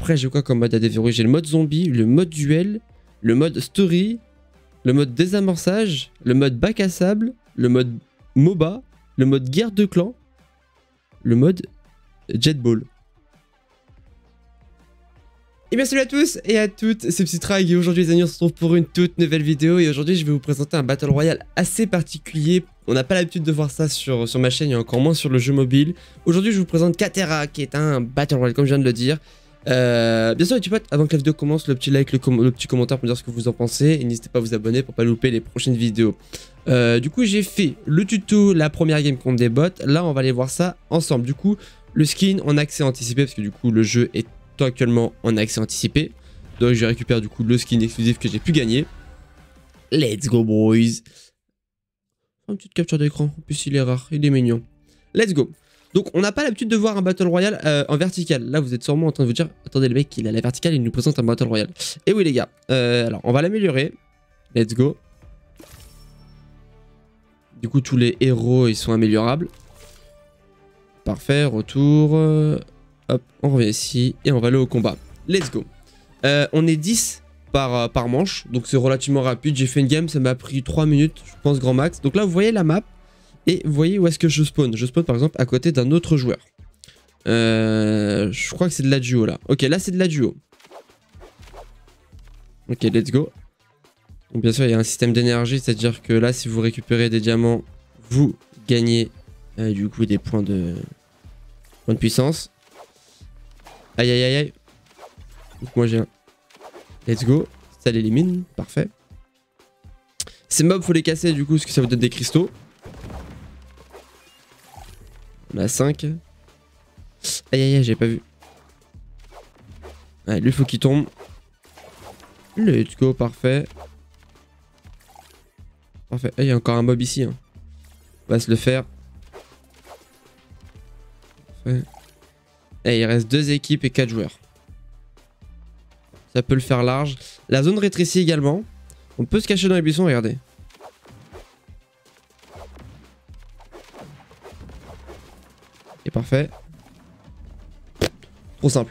Après, j'ai quoi comme mode à déverrouiller? J'ai le mode zombie, le mode duel, le mode story, le mode désamorçage, le mode bac à sable, le mode MOBA, le mode guerre de clan, le mode jetball. Et bien salut à tous et à toutes, c'est Psytrag et aujourd'hui les amis on se retrouve pour une toute nouvelle vidéo et aujourd'hui je vais vous présenter un Battle Royale assez particulier. On n'a pas l'habitude de voir ça sur ma chaîne et encore moins sur le jeu mobile. Aujourd'hui je vous présente Katera qui est un Battle Royale comme je viens de le dire. Bien sûr les petits potes, avant que la vidéo commence, le petit like, le petit commentaire pour me dire ce que vous en pensez et n'hésitez pas à vous abonner pour pas louper les prochaines vidéos. Du coup j'ai fait le tuto, la première game contre des bots, là on va aller voir ça ensemble. Du coup le skin en accès anticipé parce que du coup le jeu est actuellement en accès anticipé. Donc je récupère du coup le skin exclusif que j'ai pu gagner. Let's go boys. Une petite capture d'écran, en plus il est rare, il est mignon. Let's go. Donc on n'a pas l'habitude de voir un Battle Royale en vertical. Là vous êtes sûrement en train de vous dire, attendez le mec il a la verticale, il nous présente un Battle Royale. Et oui les gars, alors on va l'améliorer. Let's go. Du coup tous les héros ils sont améliorables. Parfait, retour. Hop, on revient ici et on va aller au combat. Let's go. On est 10 par manche, donc c'est relativement rapide. J'ai fait une game, ça m'a pris 3 minutes, je pense grand max. Donc là, vous voyez la map et vous voyez où est-ce que je spawn. Je spawn par exemple à côté d'un autre joueur. Je crois que c'est de la duo là. Ok, là c'est de la duo. Ok, let's go. Donc bien sûr, il y a un système d'énergie, c'est-à-dire que là, si vous récupérez des diamants, vous gagnez du coup des points de puissance. Aïe aïe aïe aïe. Donc moi j'ai un. Let's go. Ça l'élimine. Parfait. Ces mobs faut les casser du coup parce que ça vous donne des cristaux. On a 5. Aïe aïe aïe, j'ai pas vu. Allez, lui faut qu'il tombe. Let's go, parfait. Parfait. Il y a encore un mob ici. Hein. On va se le faire. Parfait. Et il reste 2 équipes et 4 joueurs. Ça peut le faire large. La zone rétrécit également. On peut se cacher dans les buissons, regardez. Et parfait. Trop simple.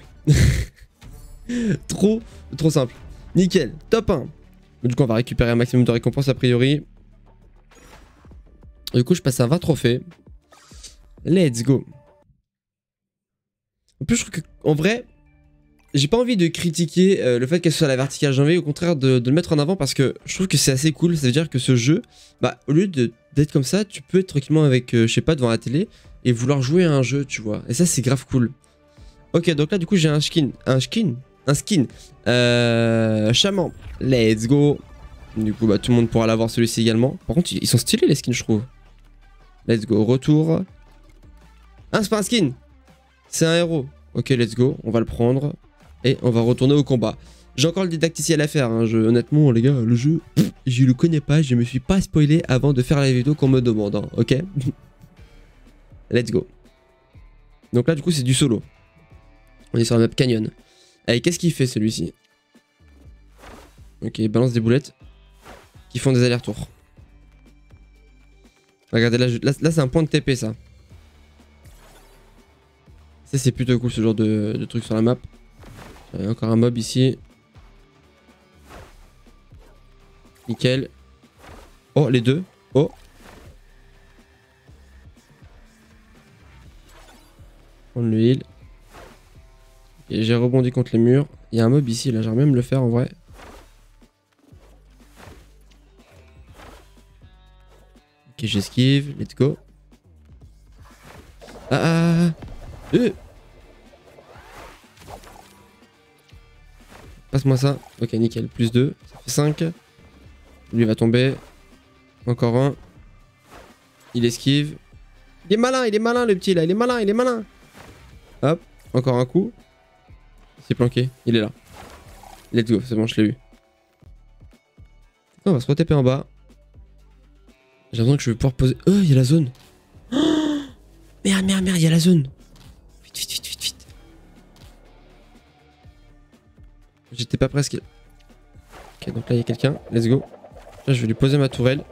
trop simple. Nickel. Top 1. Du coup, on va récupérer un maximum de récompenses a priori. Du coup, je passe à 20 trophées. Let's go. En plus, je trouve qu'en vrai, j'ai pas envie de critiquer le fait qu'elle soit à la verticale. J'ai envie au contraire de le mettre en avant parce que je trouve que c'est assez cool. Ça veut dire que ce jeu, bah, au lieu d'être comme ça, tu peux être tranquillement avec, je sais pas, devant la télé et vouloir jouer à un jeu, tu vois. Et ça, c'est grave cool. Ok, donc là, du coup, j'ai un skin. Chaman. Let's go. Du coup, bah, tout le monde pourra l'avoir celui-ci également. Par contre, ils sont stylés les skins, je trouve. Let's go. Retour. Ah, c'est pas un skin. C'est un héros. Ok, let's go. On va le prendre. Et on va retourner au combat. J'ai encore le didacticiel à faire. Hein. Honnêtement, les gars, le jeu, je le connais pas. Je me suis pas spoilé avant de faire la vidéo qu'on me demande. Hein. Ok. Let's go. Donc là, du coup, c'est du solo. On est sur la map canyon. Allez, qu'est-ce qu'il fait celui-ci? Ok, il balance des boulettes qui font des allers-retours. Regardez, là c'est un point de TP, ça. Ça, c'est plutôt cool, ce genre de truc sur la map. Il y a encore un mob ici. Nickel. Oh, les deux. Oh. Prendre le heal. Et j'ai rebondi contre les murs. Il y a un mob ici, là. J'aimerais même le faire en vrai. Ok, j'esquive. Let's go. Passe-moi ça. Ok, nickel. Plus 2. Ça fait 5. Lui va tomber. Encore un. Il esquive. Il est malin le petit là. Il est malin. Hop. Encore un coup. Il s'est planqué. Il est là. Let's go. C'est bon, je l'ai eu. On va se re-TP en bas. J'ai l'impression que je vais pouvoir poser. Oh, il y a la zone. Oh, merde, il y a la zone. Vite. J'étais pas presque. Ok, donc là il y a quelqu'un. Let's go. Là je vais lui poser ma tourelle.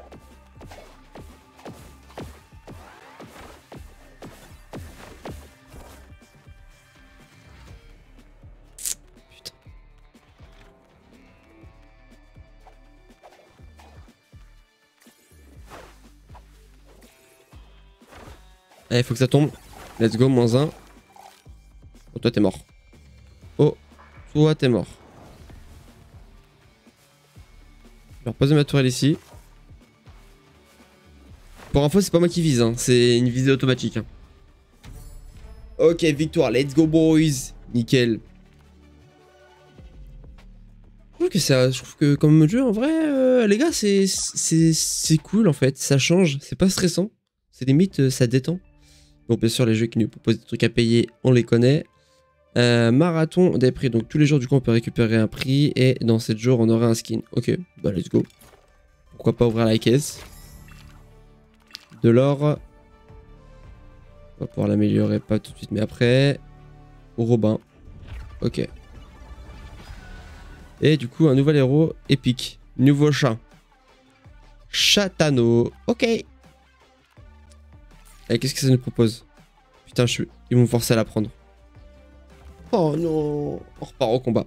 Allez, faut que ça tombe. Let's go, -1. Oh, toi, t'es mort. Oh, toi, t'es mort. Je vais reposer ma tourelle ici. Pour info, c'est pas moi qui vise, hein. C'est une visée automatique. Hein. Ok, victoire, let's go, boys. Nickel. Je trouve que comme jeu, en vrai, les gars, c'est cool, en fait. Ça change, c'est pas stressant. C'est limite, ça détend. Bon, bien sûr, les jeux qui nous proposent des trucs à payer, on les connaît. Marathon des prix. Donc, tous les jours, du coup, on peut récupérer un prix. Et dans 7 jours, on aura un skin. Ok, bah, let's go. Pourquoi pas ouvrir la caisse. De l'or. On va pouvoir l'améliorer, pas tout de suite, mais après. Robin. Ok. Et du coup, un nouvel héros épique. Nouveau chat. Chatano. Ok. Et qu'est-ce que ça nous propose? Putain, ils vont me forcer à la prendre. Oh non. On repart au combat.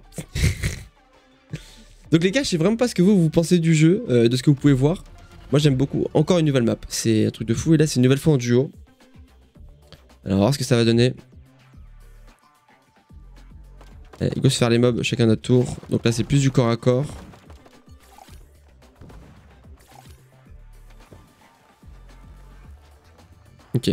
Donc les gars, je sais vraiment pas ce que vous pensez du jeu, de ce que vous pouvez voir. Moi j'aime beaucoup. Encore une nouvelle map. C'est un truc de fou. Et là, c'est une nouvelle fois en duo. Alors, on va voir ce que ça va donner. Allez, go se faire les mobs chacun notre tour. Donc là, c'est plus du corps à corps. Ok.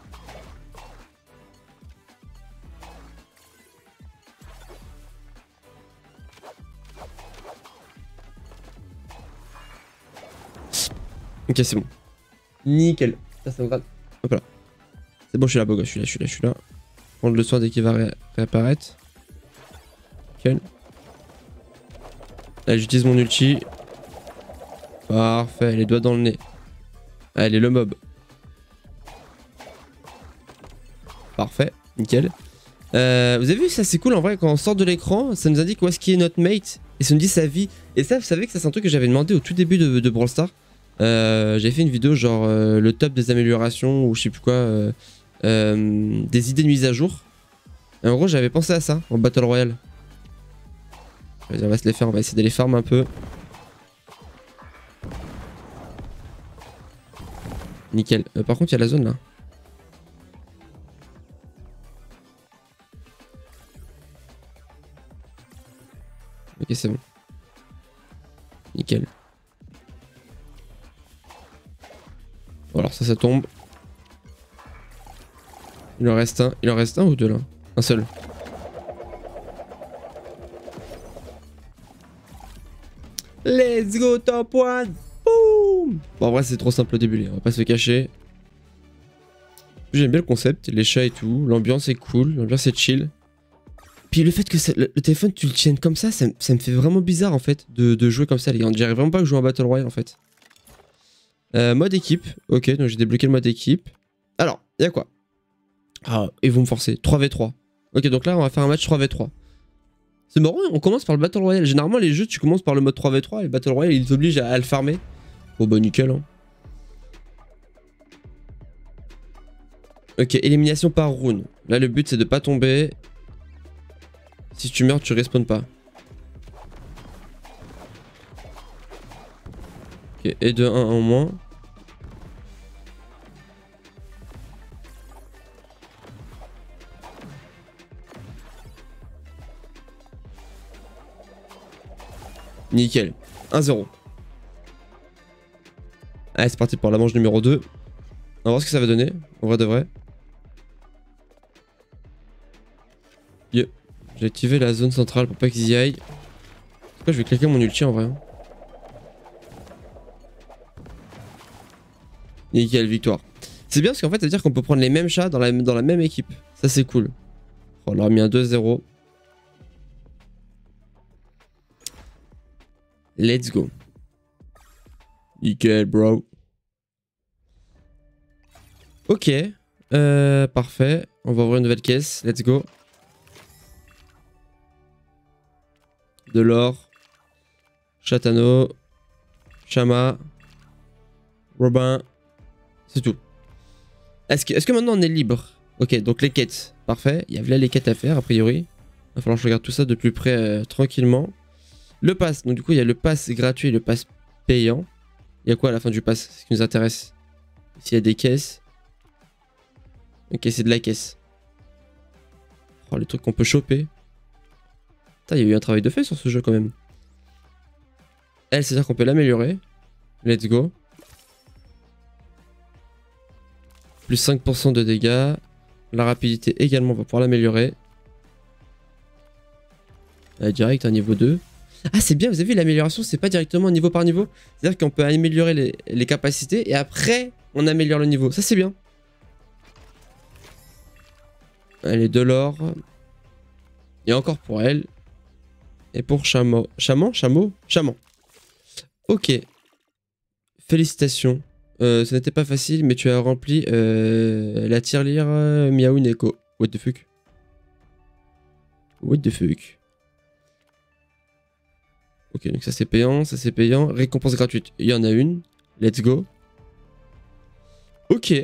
Ok, c'est bon. Nickel. Ça me gratte. Hop là. C'est bon, je suis là, beau gosse. Je suis là. Prendre le soin dès qu'il va réapparaître. Nickel. Là, j'utilise mon ulti. Parfait, les doigts dans le nez. Allez, le mob. Parfait, nickel. Vous avez vu, ça c'est cool en vrai, quand on sort de l'écran, ça nous indique où est-ce qu'il est notre mate. Et ça nous dit sa vie. Et ça, vous savez que ça c'est un truc que j'avais demandé au tout début de Brawl Stars. J'avais fait une vidéo genre le top des améliorations ou je sais plus quoi. Des idées de mise à jour. Et en gros, j'avais pensé à ça en Battle Royale. Vas-y, on va se les faire, on va essayer de les farm un peu. Nickel. Par contre, il y a la zone là. Ok, c'est bon. Nickel. Bon, alors ça tombe. Il en reste un. Il en reste un ou deux là? Un seul. Let's go top 1. Boum. Bon, en vrai, c'est trop simple au début, on va pas se cacher. J'aime bien le concept, les chats et tout. L'ambiance est cool, l'ambiance est chill. Puis le fait que le téléphone, tu le tiennes comme ça me fait vraiment bizarre en fait de jouer comme ça, les gars. On dirait vraiment pas que je joue en Battle Royale en fait. Mode équipe. Ok, donc j'ai débloqué le mode équipe. Alors, il y a quoi? Ah, ils vont me forcer. 3v3. Ok, donc là, on va faire un match 3v3. C'est marrant, on commence par le Battle Royale. Généralement, les jeux, tu commences par le mode 3v3 et le Battle Royale, il t'oblige à le farmer. Oh bah nickel, hein. Ok, élimination par rune. Là, le but, c'est de pas tomber. Si tu meurs, tu respawns pas. Ok, et de 1 en moins. Nickel. 1-0. Allez, c'est parti pour la manche numéro 2. On va voir ce que ça va donner, en vrai de vrai. Yeah. J'ai activé la zone centrale pour pas qu'ils y aillent. Pourquoi je vais cliquer mon ulti en vrai. Nickel, victoire. C'est bien parce qu'en fait, ça veut dire qu'on peut prendre les mêmes chats dans la même équipe. Ça, c'est cool. On leur a mis un 2-0. Let's go. Nickel, bro. Ok. Parfait. On va ouvrir une nouvelle caisse. Let's go. De l'or. Chatano. Chama. Robin. C'est tout. Est-ce que maintenant on est libre? Ok, donc les quêtes. Parfait. Il y a là les quêtes à faire, a priori. Il va falloir que je regarde tout ça de plus près tranquillement. Le pass. Donc du coup, il y a le pass gratuit et le pass payant. Il y a quoi à la fin du pass? Ce qui nous intéresse. Ici, il y a des caisses. Ok, c'est de la caisse. Oh, les trucs qu'on peut choper. Putain, il y a eu un travail de fait sur ce jeu quand même. Elle, c'est-à-dire qu'on peut l'améliorer. Let's go. Plus 5% de dégâts. La rapidité également, on va pouvoir l'améliorer. Direct à niveau 2. Ah, c'est bien, vous avez vu, l'amélioration, c'est pas directement niveau par niveau. C'est-à-dire qu'on peut améliorer les capacités et après, on améliore le niveau. Ça, c'est bien. Allez, de l'or. Et encore pour elle. Et pour Chaman. Chaman. Ok. Félicitations. Ce n'était pas facile, mais tu as rempli la tirelire Miaou Neko. What the fuck? What the fuck? Ok, donc ça c'est payant, ça c'est payant. Récompense gratuite, il y en a une. Let's go. Ok.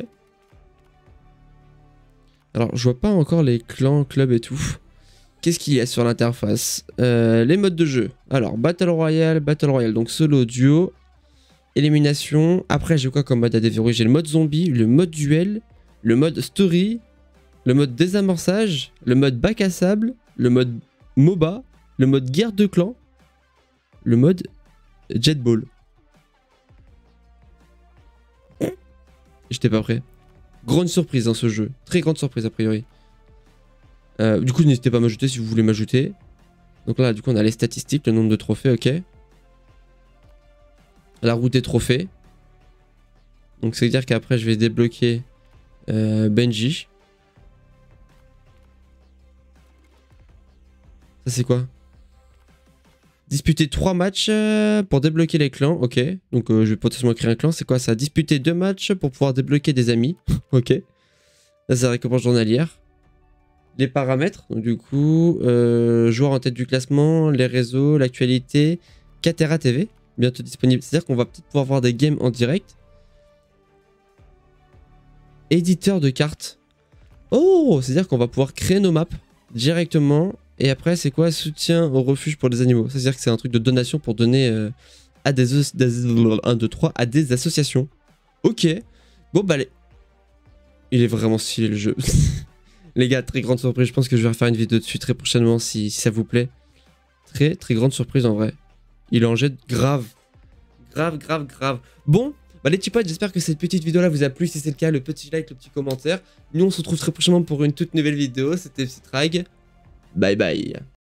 Alors, je vois pas encore les clans, clubs et tout. Qu'est-ce qu'il y a sur l'interface? Les modes de jeu. Alors, Battle Royale, donc solo, duo, élimination. Après, j'ai quoi comme mode à déverrouiller? J'ai le mode zombie, le mode duel, le mode story, le mode désamorçage, le mode bac à sable, le mode MOBA, le mode guerre de clans, le mode jetball. J'étais pas prêt. Grande surprise dans ce jeu. Très grande surprise a priori. Du coup, n'hésitez pas à m'ajouter si vous voulez m'ajouter. Donc là, du coup, on a les statistiques, le nombre de trophées, ok. La route des trophées. Donc, ça veut dire qu'après, je vais débloquer Benji. Ça, c'est quoi? Disputer 3 matchs pour débloquer les clans, ok. Donc, je vais potentiellement créer un clan. C'est quoi ça? Disputer 2 matchs pour pouvoir débloquer des amis, ok. Là, c'est la récompense journalière. Les paramètres, donc du coup, joueur en tête du classement, les réseaux, l'actualité, Katera TV, bientôt disponible. C'est-à-dire qu'on va peut-être pouvoir voir des games en direct. Éditeur de cartes. Oh, c'est-à-dire qu'on va pouvoir créer nos maps directement. Et après, c'est quoi? Soutien au refuge pour les animaux. C'est-à-dire que c'est un truc de donation pour donner à des 1, 2, 3, à des associations. Ok. Bon, bah, il est vraiment stylé le jeu. Les gars, très grande surprise. Je pense que je vais refaire une vidéo dessus très prochainement si ça vous plaît. Très, très grande surprise en vrai. Il en jette grave. Grave. Bon, bah les petits potes, j'espère que cette petite vidéo là vous a plu. Si c'est le cas, le petit like, le petit commentaire. Nous, on se retrouve très prochainement pour une toute nouvelle vidéo. C'était Psytrag. Bye bye.